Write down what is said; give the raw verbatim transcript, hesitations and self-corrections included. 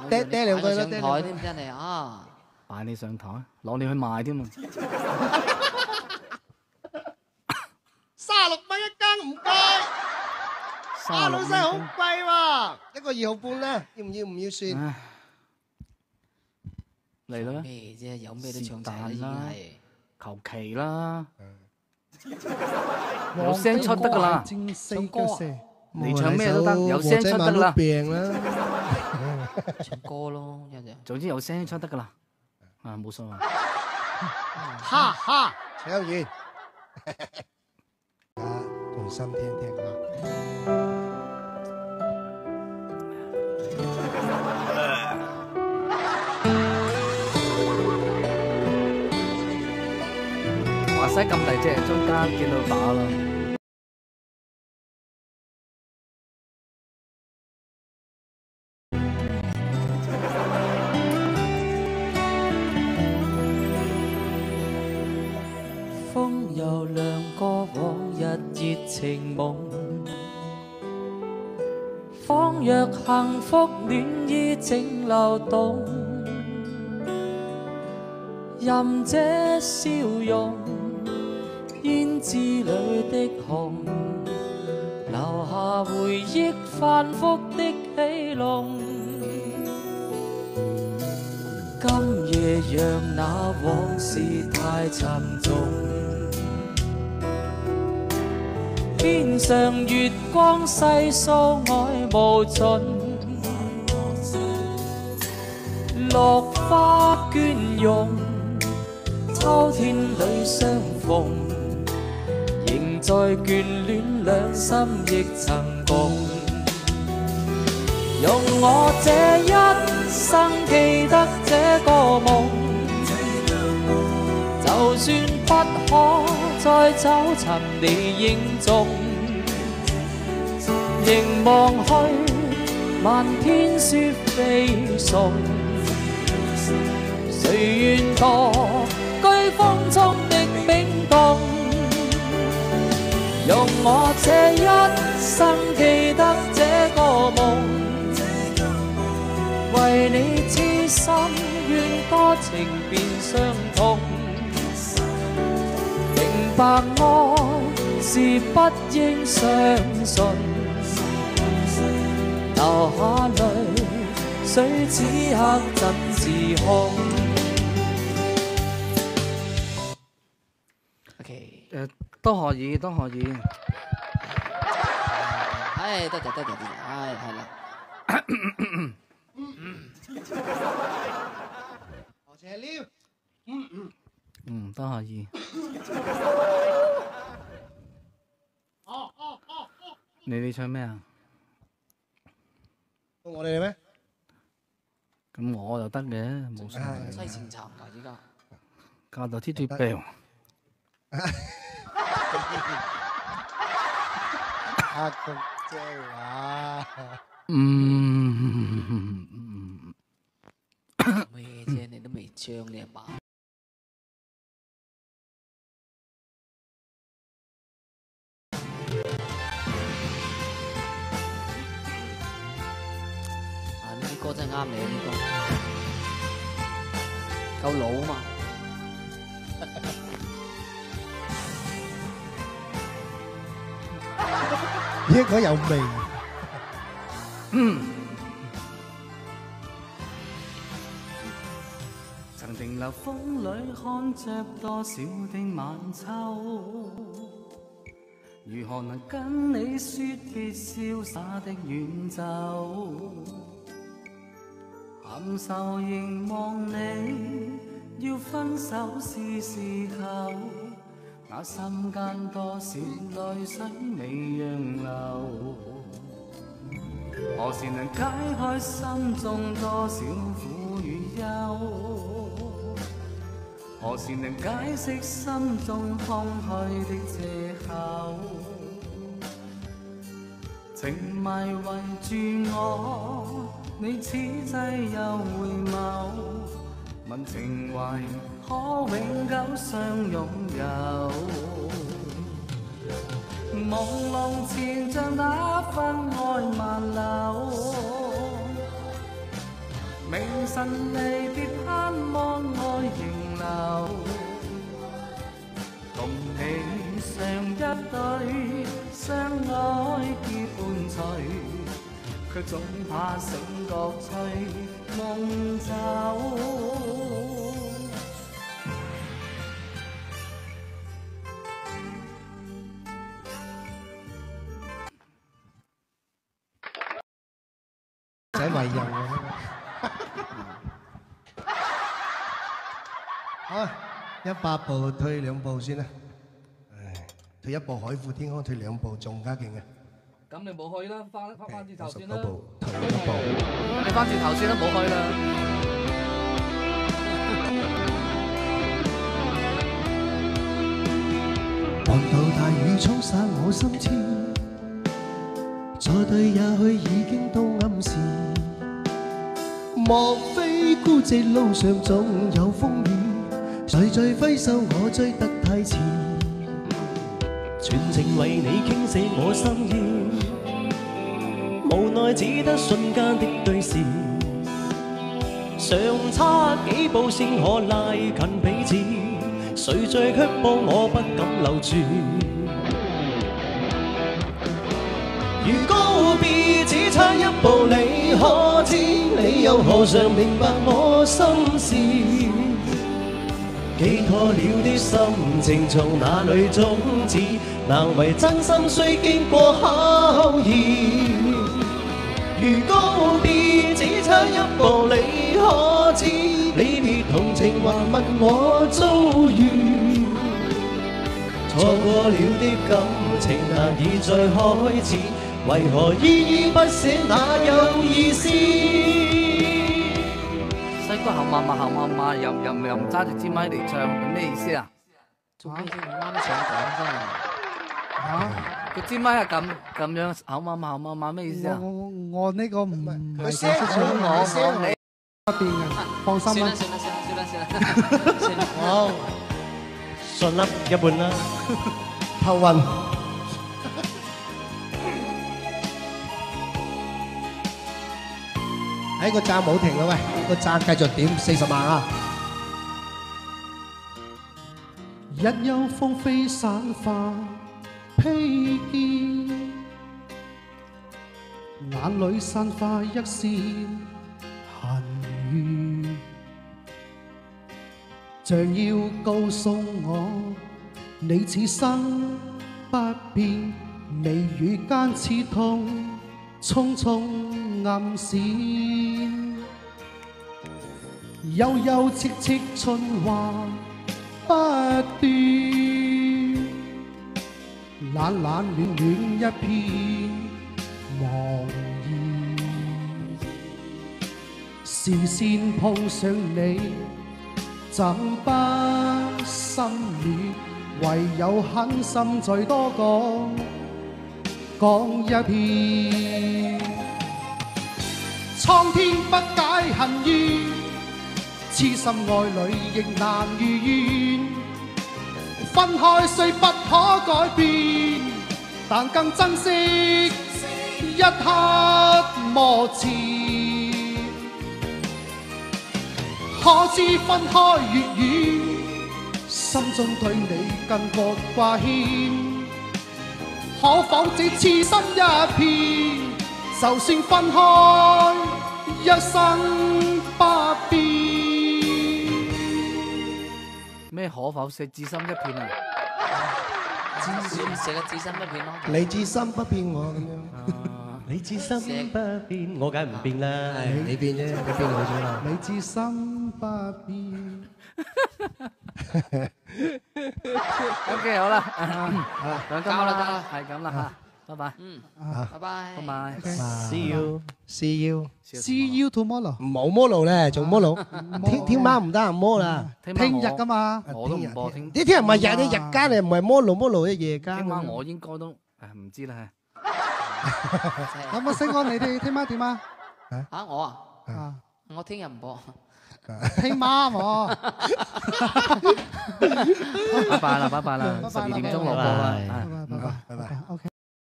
嗲嗲兩句啦， 上台添真係啊！ 擺你上台，攞你去賣添啊！ 三十六蚊一斤，唔該。啊，老細好貴喎，一個二毫半啦，要唔要唔要算？ 嚟啦！ 咩啫？有咩都唱齊啦，已經係求其啦，有聲出得噶啦。 唱歌啊！ 你唱咩都得，有聲出得啦。 病啦， 唱歌咯，一陣。 總之有聲出得噶啦，啊冇所謂。 哈哈，唱完，啊，用心聽聽啊。 話西咁大隻，中間見到打啦。 風又亮過往日熱情夢，仿若幸福暖意正流動，任這笑容胭脂裏的紅，留下回憶反覆的起隆。今夜讓那往事太沉重，天上月光細數愛無盡，落花倦容，秋天裏相逢，仍在眷戀兩心亦曾共。用我這一生記得這個夢，就算不可再走尋你影蹤，凝望去漫天雪飛送，誰願躲居風中的冰凍？用我這一生記得這個夢，為你痴心願多情變傷痛，明白愛是不應相信，流下淚誰此刻怎自控 ？OK， 誒都可以，都可以。 唉，多謝多謝多謝，唉，係啦。 多謝了，嗯嗯， 嗯都可以。 哦哦哦哦， 你哋唱咩啊？ 到我哋咩？ 咁我就得嘅，冇所謂。 西前站㗎依家。 教到 T T B。 阿菊姐話。 嗯。 咩啫？你都未唱你阿爸。啊！呢啲歌真係啱你啊！呢歌夠老啊嘛。 呢個有味。 嗯。曾停留風裏看着多少的晚秋，如何能跟你說別瀟灑的遠走？含愁凝望你，要分手是時候，那心間多少淚水未讓流，何時能解開心中多少苦與憂？何時能解釋心中空虛的藉口？情迷圍住我，你此際又回眸，問情懷可永久相擁有？朦朧前像那分愛萬縷， 明晨離別盼望愛仍留，共你上一對相愛結伴隨，卻總怕醒覺隨夢走。 仔為人啊！好，一百步退兩步先啦。唉，退一步海闊天空，退兩步仲加勁嘅。 咁你冇去啦，翻翻翻轉頭先啦。 九步退兩步。 你翻轉頭先啦，冇去啦。 望到大雨沖散我心痴，再對也許已經都暗示。莫非孤寂路上總有風雨，誰在揮手我追得太遲，全情為你傾瀉我心意，無奈只得瞬間的對視，尚差幾步先可拉近彼此，誰在卻幫我不敢留住。如告別只差一步，你可知你又何嘗明白我心事？寄託了的心情從哪裏種子？難為真心須經過考驗。如告別只差一步，你可知離別同情還問我遭遇？錯過了的感情難以再開始，為何依依不捨那有意思？ 細個口麻麻口麻麻，又又又唔揸住支咪嚟唱，咁咩意思啊？ 做咩先唔啱想講真係？ 嚇！個支咪係咁咁樣口麻麻口麻麻咩意思啊？ 我我呢個唔係佢聲識唱， 我聲你不變嘅，放心啦。 算啦算啦算啦算啦算啦。 好，信粒一半啦，頭暈。喺個讚冇停啦喂，個讚繼續點四十萬啊！ 一有風飛散花披肩，眼裏散發一線恨雨，像要告訴我你此生不變，眉宇間刺痛匆匆暗閃，悠悠戚戚春花不斷，冷冷暖暖一片茫然，視線碰上你怎不心軟，唯有狠心再多講講一遍，蒼天不解恨怨，痴心愛侶亦難如願，分開雖不可改變，但更珍惜一刻磨前。可知分開越遠，心中對你更覺掛牽。可否這痴心一片，就算分開一生不變。 咩可否寫至心一片啊？ 寫個至心一片咯。 你至心不變我咁樣。你至心不變，我梗係唔變啦。你變啫，你變我咗啦。 你至心不變。 O K 好啦， 交啦得啦， 係咁啦嚇，拜拜。 嗯， 啊， 拜拜。 拜拜。 See you，see you。 See you tomorrow。 冇摩路咧，做摩路。聽聽晚唔得閒摩啦。 聽日噶嘛。 我都唔播聽。 呢啲人唔係日，你日間你唔係摩路，摩路嘅夜間。 聽晚我應該都誒唔知啦。 有冇星哥你哋聽晚點啊？ 嚇我啊， 啊， 我聽日唔播。 聽晚我。 拜拜啦，拜拜啦，十二點鐘落播啦。 拜拜拜拜拜拜。OK。